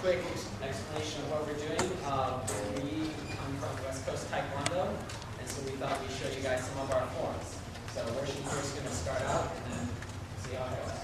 quick explanation of what we're doing. We come from West Coast Taekwondo, and so we thought we'd show you guys some of our forms. So Worship here is going to start out and then see how it goes.